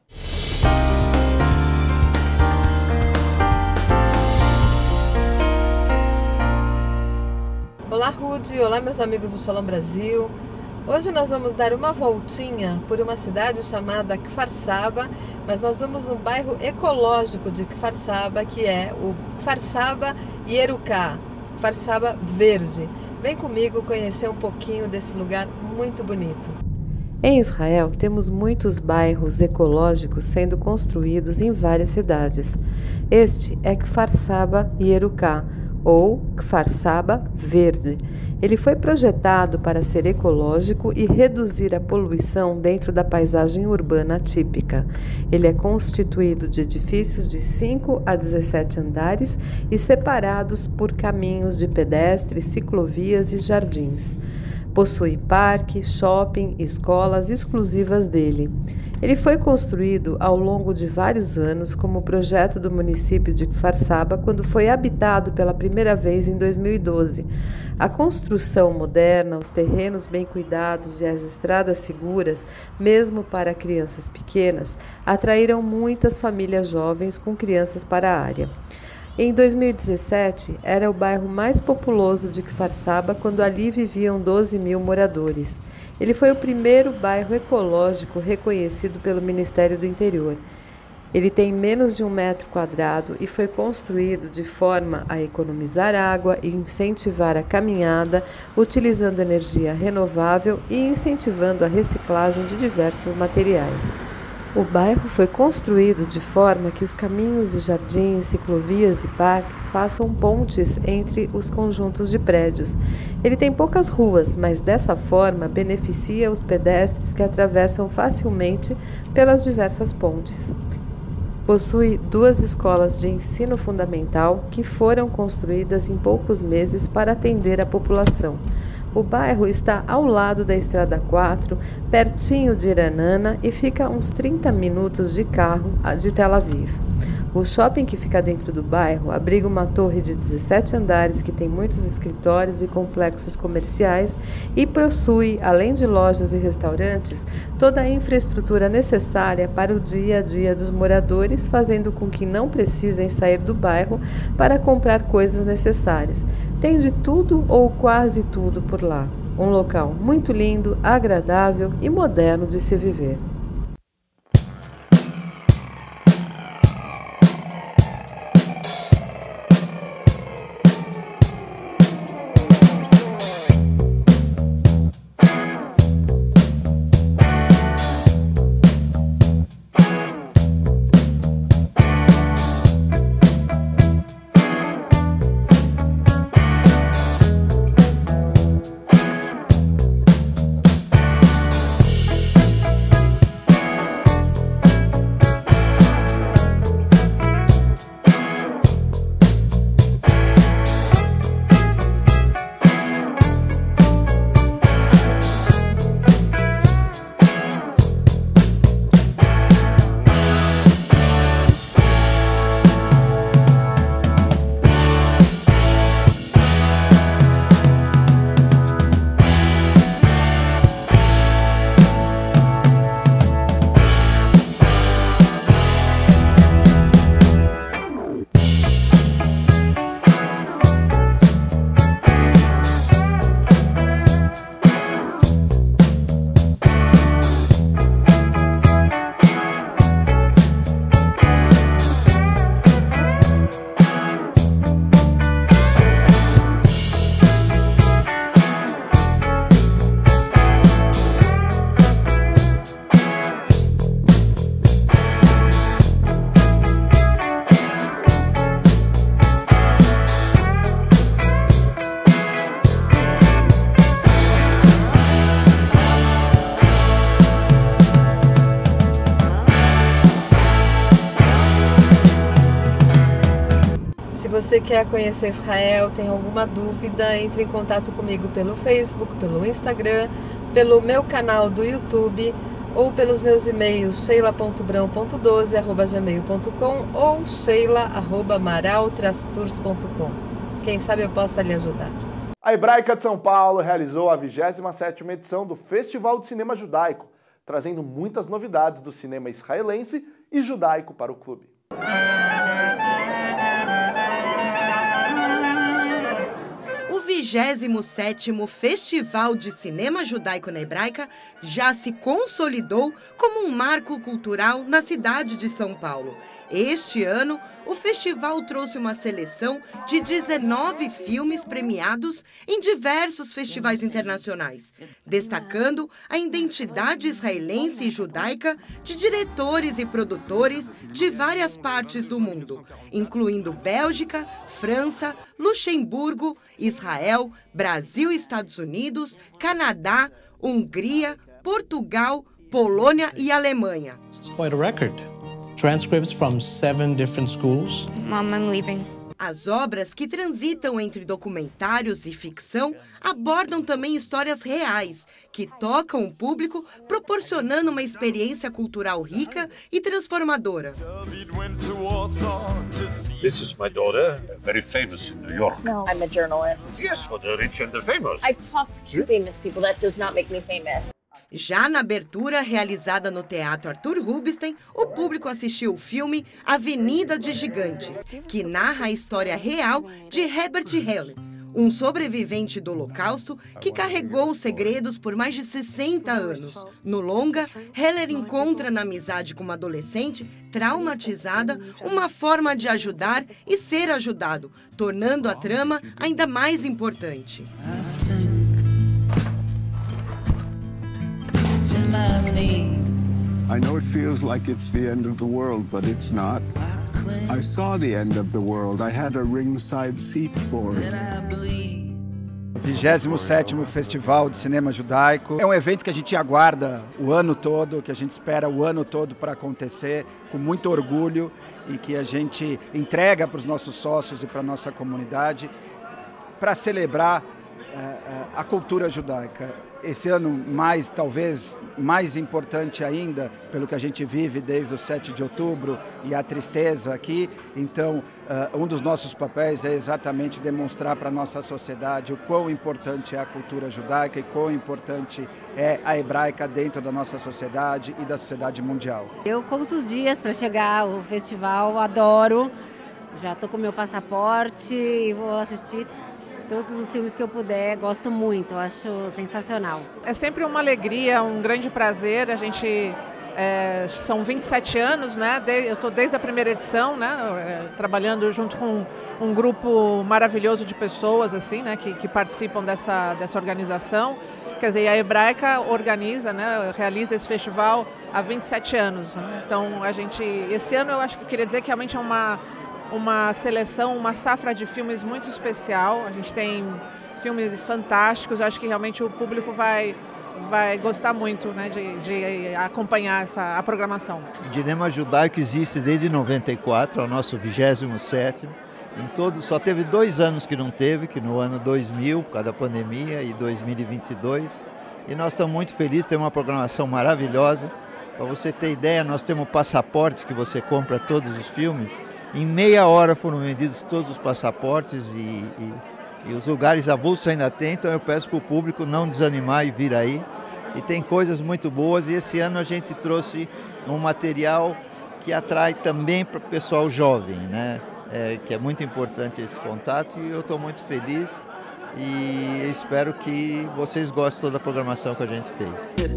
Olá, Rudy. Olá, meus amigos do Shalom Brasil. Hoje nós vamos dar uma voltinha por uma cidade chamada Kfar Saba, mas nós vamos no bairro ecológico de Kfar Saba, que é o Kfar Saba Yeruká, Kfar Saba Verde. Vem comigo conhecer um pouquinho desse lugar muito bonito. Em Israel, temos muitos bairros ecológicos sendo construídos em várias cidades. Este é Kfar Saba Yeruká, ou Kfar Saba Verde. Ele foi projetado para ser ecológico e reduzir a poluição dentro da paisagem urbana típica. Ele é constituído de edifícios de cinco a dezessete andares e separados por caminhos de pedestres, ciclovias e jardins. Possui parque, shopping e escolas exclusivas dele. Ele foi construído ao longo de vários anos como projeto do município de Kfar Saba quando foi habitado pela primeira vez em dois mil e doze. A construção moderna, os terrenos bem cuidados e as estradas seguras, mesmo para crianças pequenas, atraíram muitas famílias jovens com crianças para a área. Em dois mil e dezessete, era o bairro mais populoso de Kfar Saba, quando ali viviam doze mil moradores. Ele foi o primeiro bairro ecológico reconhecido pelo Ministério do Interior. Ele tem menos de um metro quadrado e foi construído de forma a economizar água e incentivar a caminhada, utilizando energia renovável e incentivando a reciclagem de diversos materiais. O bairro foi construído de forma que os caminhos e jardins, ciclovias e parques façam pontes entre os conjuntos de prédios. Ele tem poucas ruas, mas dessa forma beneficia os pedestres que atravessam facilmente pelas diversas pontes. Possui duas escolas de ensino fundamental que foram construídas em poucos meses para atender a população. O bairro está ao lado da Estrada quatro, pertinho de Iranana e fica a uns trinta minutos de carro de Tel Aviv. O shopping que fica dentro do bairro abriga uma torre de dezessete andares que tem muitos escritórios e complexos comerciais e possui, além de lojas e restaurantes, toda a infraestrutura necessária para o dia a dia dos moradores, fazendo com que não precisem sair do bairro para comprar coisas necessárias. Tem de tudo ou quase tudo por lá. Um local muito lindo, agradável e moderno de se viver. você quer conhecer Israel, tem alguma dúvida, entre em contato comigo pelo Facebook, pelo Instagram, pelo meu canal do YouTube ou pelos meus e-mails sheila ponto brão ponto doze arroba gmail ponto com ou sheila arroba amaral traço tours ponto com. Quem sabe eu possa lhe ajudar. A Hebraica de São Paulo realizou a vigésima sétima edição do Festival de Cinema Judaico, trazendo muitas novidades do cinema israelense e judaico para o clube. O vigésimo sétimo Festival de Cinema Judaico na Hebraica já se consolidou como um marco cultural na cidade de São Paulo. Este ano, o festival trouxe uma seleção de dezenove filmes premiados em diversos festivais internacionais, destacando a identidade israelense e judaica de diretores e produtores de várias partes do mundo, incluindo Bélgica, França, Luxemburgo, Israel, Brasil e Estados Unidos, Canadá, Hungria, Portugal, Polônia e Alemanha. It's quite a record. Transcripts from seven different schools. Mom, I'm leaving. As obras que transitam entre documentários e ficção abordam também histórias reais, que tocam o público, proporcionando uma experiência cultural rica e transformadora. This is my daughter, very famous in New York. No, I'm a journalist. Yes, for the rich and the famous. I talk to famous people. That does not make me famous. Já na abertura, realizada no Teatro Arthur Rubinstein, o público assistiu o filme Avenida de Gigantes, que narra a história real de Herbert Heller, um sobrevivente do Holocausto que carregou os segredos por mais de sessenta anos. No longa, Heller encontra na amizade com uma adolescente traumatizada uma forma de ajudar e ser ajudado, tornando a trama ainda mais importante. I know it feels like it's the end of the world, but it's not. I saw the end of the world. I had a ringside seat for it. vigésimo sétimo Festival de Cinema Judaico. É um evento que a gente aguarda o ano todo, que a gente espera o ano todo para acontecer, com muito orgulho, e que a gente entrega para os nossos sócios e para a nossa comunidade para celebrar uh, a cultura judaica. Esse ano, mais, talvez mais importante ainda, pelo que a gente vive desde o sete de outubro e a tristeza aqui. Então, uh, um dos nossos papéis é exatamente demonstrar para a nossa sociedade o quão importante é a cultura judaica e quão importante é a hebraica dentro da nossa sociedade e da sociedade mundial. Eu conto os dias para chegar ao festival, adoro. Já estou com meu passaporte e vou assistir todos os filmes que eu puder, gosto muito, acho sensacional. É sempre uma alegria, um grande prazer, a gente, é, são vinte e sete anos, né? Eu estou desde a primeira edição, né? É, trabalhando junto com um grupo maravilhoso de pessoas, assim, né? Que, que participam dessa, dessa organização. Quer dizer, a Hebraica organiza, né? Realiza esse festival há vinte e sete anos. Né? Então, a gente, esse ano eu acho que eu queria dizer que realmente é uma uma seleção, uma safra de filmes muito especial. A gente tem filmes fantásticos, eu acho que realmente o público vai, vai gostar muito, né, de, de acompanhar essa, a programação. O Cinema Judaico existe desde noventa e quatro, é o nosso vigésimo sétimo. Em todo, só teve dois anos que não teve, que no ano dois mil, por causa da pandemia, e dois mil e vinte e dois. E nós estamos muito felizes, temos uma programação maravilhosa. Para você ter ideia, nós temos passaportes que você compra todos os filmes. Em meia hora foram vendidos todos os passaportes e, e, e os lugares avulsos ainda tem, então eu peço para o público não desanimar e vir aí. E tem coisas muito boas e esse ano a gente trouxe um material que atrai também para o pessoal jovem, né? É, que é muito importante esse contato e eu estou muito feliz e espero que vocês gostem toda a programação que a gente fez.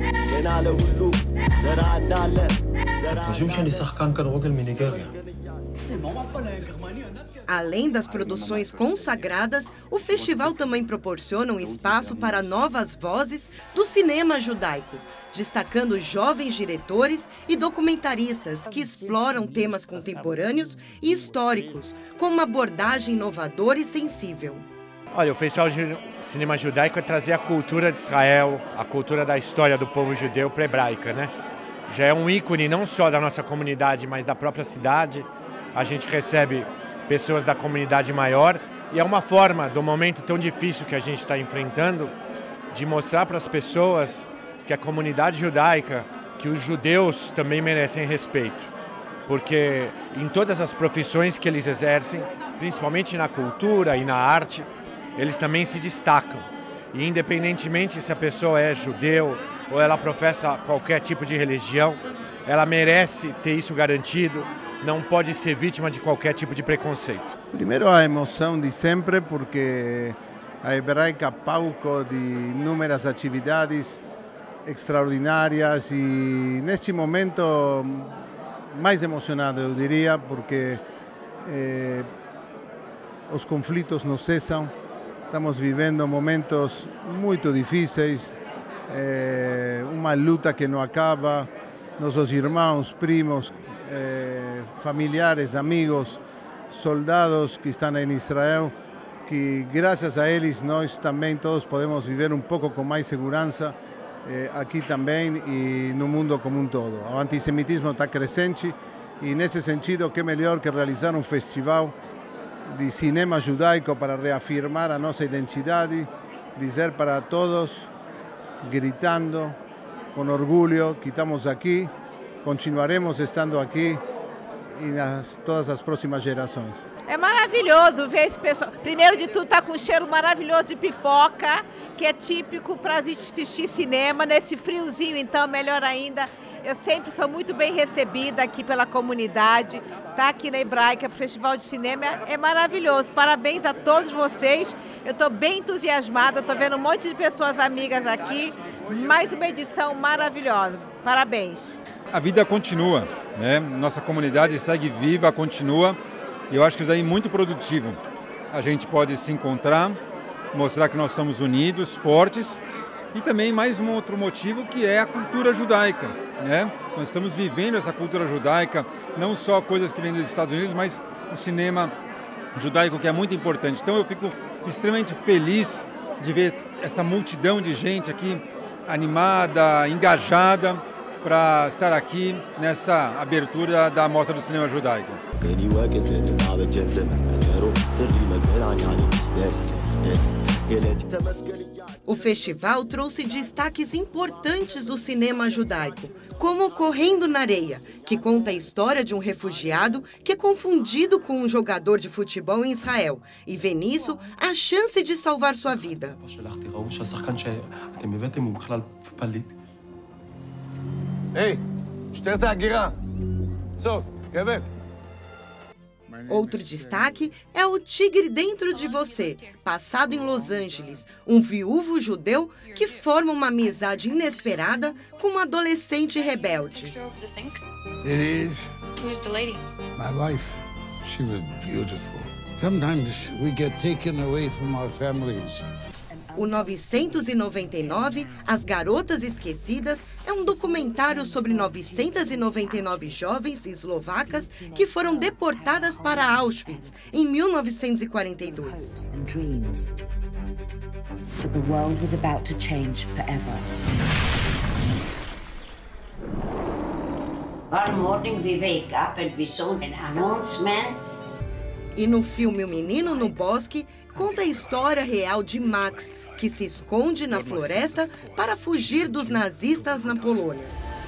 Além das produções consagradas, o festival também proporciona um espaço para novas vozes do cinema judaico, destacando jovens diretores e documentaristas que exploram temas contemporâneos e históricos, com uma abordagem inovadora e sensível. Olha, o Festival de Cinema Judaico é trazer a cultura de Israel, a cultura da história do povo judeu para a hebraica, né? Já é um ícone não só da nossa comunidade, mas da própria cidade. A gente recebe pessoas da comunidade maior. E é uma forma, do momento tão difícil que a gente está enfrentando, de mostrar para as pessoas que a comunidade judaica, que os judeus também merecem respeito. Porque em todas as profissões que eles exercem, principalmente na cultura e na arte, eles também se destacam. E independentemente se a pessoa é judeu ou ela professa qualquer tipo de religião, ela merece ter isso garantido, não pode ser vítima de qualquer tipo de preconceito. Primeiro a emoção de sempre, porque a Hebraica palco de inúmeras atividades extraordinárias e neste momento mais emocionado, eu diria, porque eh, os conflitos não cessam, estamos vivendo momentos muito difíceis, eh, uma luta que não acaba, nossos irmãos, primos, eh, familiares, amigos, soldados que estão em Israel, que graças a eles nós também todos podemos viver um pouco com mais segurança, Eh, aqui também e no mundo como um todo. O antissemitismo está crescente e, nesse sentido, que melhor que realizar um festival de cinema judaico para reafirmar a nossa identidade, dizer para todos, gritando, com orgulho, que estamos aqui, continuaremos estando aqui e nas todas as próximas gerações. É maravilhoso ver esse pessoal. Primeiro de tudo, tá com um cheiro maravilhoso de pipoca, que é típico para assistir cinema. Nesse friozinho, então, melhor ainda. Eu sempre sou muito bem recebida aqui pela comunidade. Tá aqui na Hebraica, o Festival de Cinema é, é maravilhoso. Parabéns a todos vocês. Eu estou bem entusiasmada, estou vendo um monte de pessoas amigas aqui. Mais uma edição maravilhosa. Parabéns. A vida continua, né? Nossa comunidade segue viva, continua. E eu acho que isso aí é muito produtivo. A gente pode se encontrar, mostrar que nós estamos unidos, fortes, e também mais um outro motivo que é a cultura judaica, né? Nós estamos vivendo essa cultura judaica, não só coisas que vêm dos Estados Unidos, mas o cinema judaico, que é muito importante. Então eu fico extremamente feliz de ver essa multidão de gente aqui animada, engajada, para estar aqui nessa abertura da Mostra do Cinema Judaico. O festival trouxe destaques importantes do cinema judaico, como Correndo na Areia, que conta a história de um refugiado que é confundido com um jogador de futebol em Israel e vê nisso a chance de salvar sua vida. Ei, משטרת ההגירה. צוק, גבר. Outro destaque é o Tigre Dentro de Você, passado em Los Angeles, um viúvo judeu que forma uma amizade inesperada com uma adolescente rebelde. It is. Who's the lady? My wife. She was beautiful. Sometimes we get taken away from our families. O novecentos e noventa e nove, As Garotas Esquecidas, é um documentário sobre novecentas e noventa e nove jovens eslovacas que foram deportadas para Auschwitz em mil novecentos e quarenta e dois. That the world was about to change forever. One morning we wake up and we saw an announcement. E no filme O Menino no Bosque, conta a história real de Max, que se esconde na floresta para fugir dos nazistas na Polônia.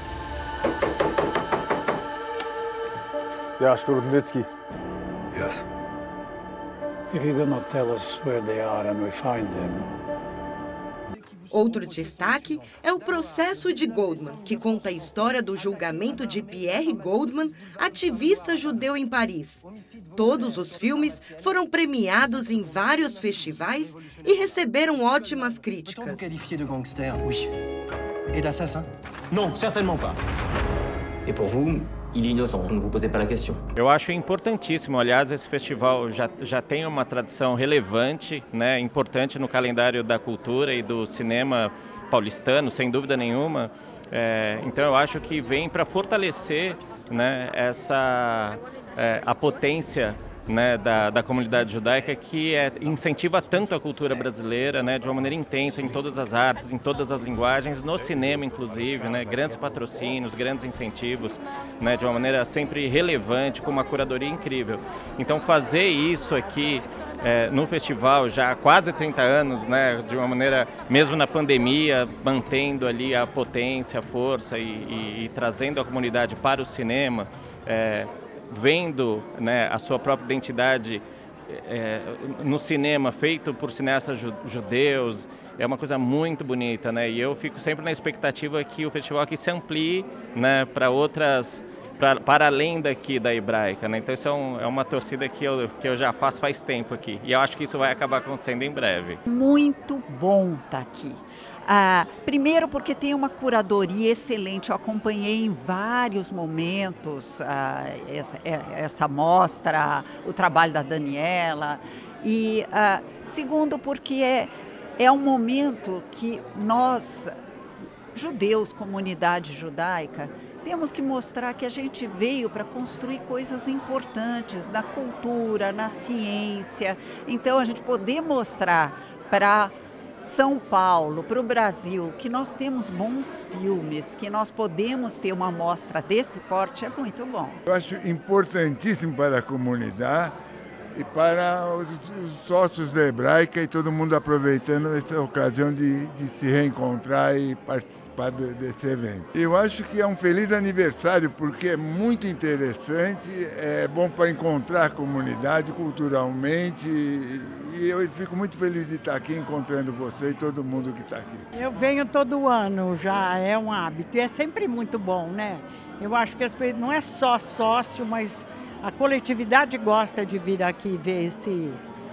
Jaško Rudnicki. Yes. If you do not tell us where they are and we find them. Outro destaque é o Processo de Goldman, que conta a história do julgamento de Pierre Goldman, ativista judeu em Paris. Todos os filmes foram premiados em vários festivais e receberam ótimas críticas. Qualifié de gangster, oui. Et d'assassin? Non, certainement pas. Et pour vous, il est innocent, ne vous posez pas la question. Eu acho importantíssimo, aliás, esse festival já, já tem uma tradição relevante, né, importante no calendário da cultura e do cinema paulistano, sem dúvida nenhuma. É, então eu acho que vem para fortalecer, né, essa, é, a potência né, da, da comunidade judaica, que é, incentiva tanto a cultura brasileira, né, de uma maneira intensa em todas as artes, em todas as linguagens, no cinema inclusive, né, grandes patrocínios, grandes incentivos, né, de uma maneira sempre relevante, com uma curadoria incrível. Então fazer isso aqui é, no festival já há quase trinta anos, né, de uma maneira, mesmo na pandemia, mantendo ali a potência, a força e, e, e trazendo a comunidade para o cinema, é, vendo, né, a sua própria identidade é, no cinema feito por cineastas judeus, é uma coisa muito bonita, né? E eu fico sempre na expectativa que o festival aqui se amplie, né, para outras, pra, para além daqui da Hebraica, né? Então isso é, um, é uma torcida que eu, que eu já faço faz tempo aqui e eu acho que isso vai acabar acontecendo em breve. Muito bom estar aqui. Ah, primeiro porque tem uma curadoria excelente, eu acompanhei em vários momentos ah, essa, essa mostra, o trabalho da Daniela, e ah, segundo porque é, é um momento que nós, judeus, comunidade judaica, temos que mostrar que a gente veio para construir coisas importantes na cultura, na ciência, então a gente poder mostrar para São Paulo, para o Brasil, que nós temos bons filmes, que nós podemos ter uma amostra desse porte, é muito bom. Eu acho importantíssimo para a comunidade e para os, os sócios da Hebraica e todo mundo aproveitando essa ocasião de, de se reencontrar e participar de, desse evento. Eu acho que é um feliz aniversário porque é muito interessante, é bom para encontrar a comunidade culturalmente e eu fico muito feliz de estar aqui encontrando você e todo mundo que está aqui. Eu venho todo ano, já é um hábito e é sempre muito bom, né? Eu acho que as pessoas, não é só sócio, mas a coletividade gosta de vir aqui ver esse,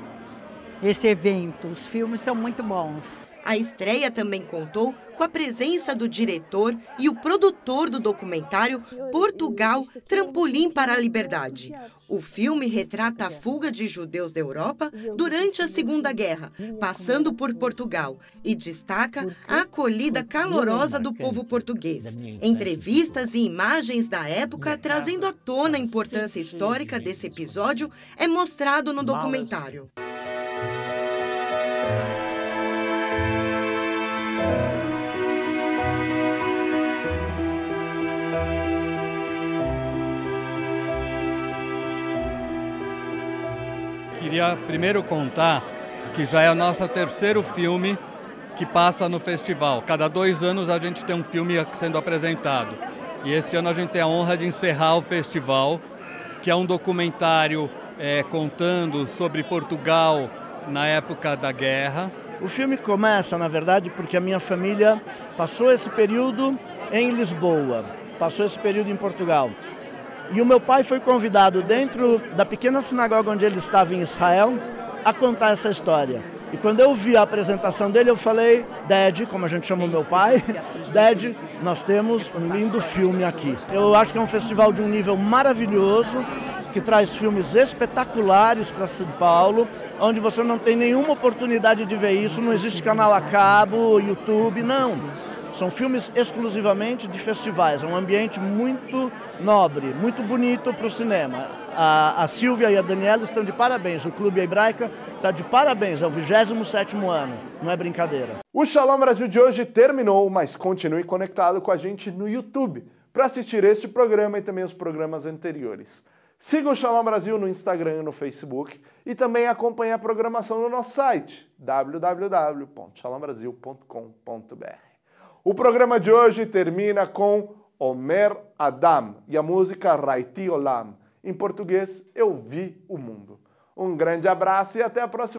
esse evento. Os filmes são muito bons. A estreia também contou com a presença do diretor e o produtor do documentário Portugal, Trampolim para a Liberdade. O filme retrata a fuga de judeus da Europa durante a Segunda Guerra, passando por Portugal, e destaca a acolhida calorosa do povo português. Entrevistas e imagens da época, trazendo à tona a importância histórica desse episódio, é mostrado no documentário. Queria primeiro contar que já é o nosso terceiro filme que passa no festival. Cada dois anos a gente tem um filme sendo apresentado. E esse ano a gente tem a honra de encerrar o festival, que é um documentário é, contando sobre Portugal na época da guerra. O filme começa, na verdade, porque a minha família passou esse período em Lisboa, passou esse período em Portugal. E o meu pai foi convidado dentro da pequena sinagoga onde ele estava em Israel a contar essa história. E quando eu vi a apresentação dele, eu falei, Dad, como a gente chama o meu pai, Dad, nós temos um lindo filme aqui. Eu acho que é um festival de um nível maravilhoso, que traz filmes espetaculares para São Paulo, onde você não tem nenhuma oportunidade de ver isso, não existe canal a cabo, YouTube, não. São filmes exclusivamente de festivais, é um ambiente muito nobre, muito bonito para o cinema. A, a Silvia e a Daniela estão de parabéns, o Clube Hebraica está de parabéns, é o vigésimo sétimo ano, não é brincadeira. O Shalom Brasil de hoje terminou, mas continue conectado com a gente no YouTube para assistir este programa e também os programas anteriores. Siga o Shalom Brasil no Instagram e no Facebook e também acompanhe a programação no nosso site w w w ponto shalom brasil ponto com ponto b r. O programa de hoje termina com Omer Adam e a música Raiti Olam. Em português, Eu Vi o Mundo. Um grande abraço e até a próxima.